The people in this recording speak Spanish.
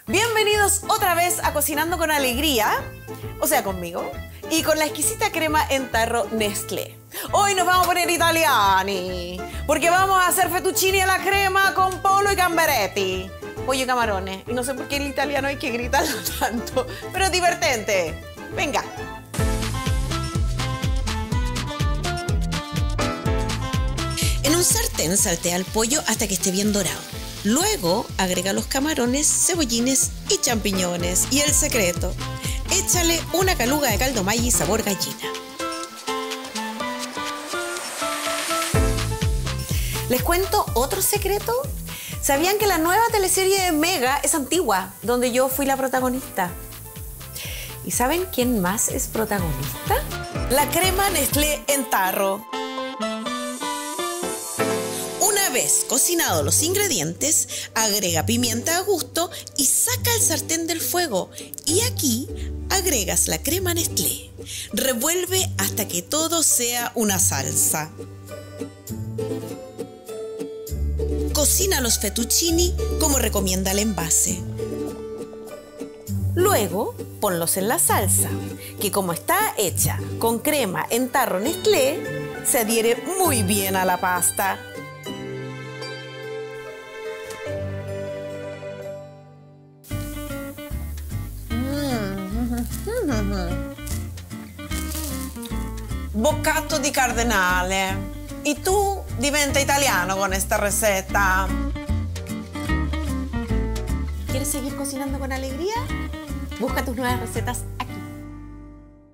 Bienvenidos otra vez a Cocinando con Alegría, o sea, conmigo, y con la exquisita crema en tarro Nestlé. Hoy nos vamos a poner italiani, porque vamos a hacer fettuccini a la crema con pollo y gamberetti. Pollo y camarones. Y no sé por qué el italiano hay que gritarlo tanto, pero es divertente. Venga. En un sartén saltea el pollo hasta que esté bien dorado. Luego agrega los camarones, cebollines y champiñones. Y el secreto, échale una caluga de caldo Maggi sabor gallina. ¿Les cuento otro secreto? ¿Sabían que la nueva teleserie de Mega es antigua, donde yo fui la protagonista? ¿Y saben quién más es protagonista? La crema Nestlé en tarro. Una vez cocinados los ingredientes, agrega pimienta a gusto y saca el sartén del fuego. Y aquí agregas la crema Nestlé. Revuelve hasta que todo sea una salsa. Cocina los fettuccini como recomienda el envase. Luego, ponlos en la salsa, que como está hecha con crema en tarro Nestlé, se adhiere muy bien a la pasta. Boccato di cardenale. Y tú diventa italiano con esta receta. ¿Quieres seguir cocinando con alegría? Busca tus nuevas recetas aquí.